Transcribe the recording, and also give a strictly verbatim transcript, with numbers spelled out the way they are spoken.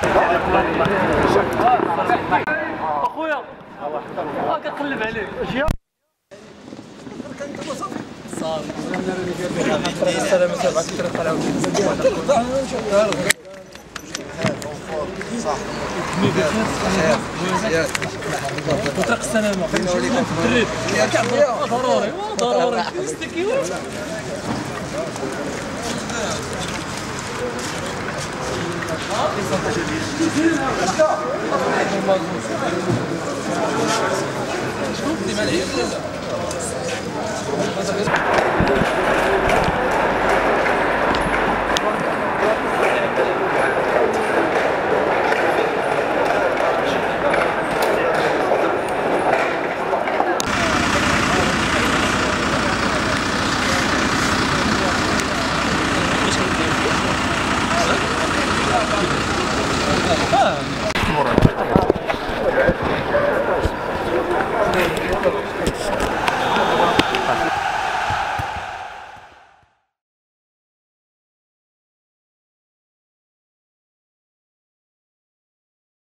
اخويا كنقلب عليك صافي السلامة تبعك ترقى العود صح وترق السلامة الدريب ضروري ضروري شوف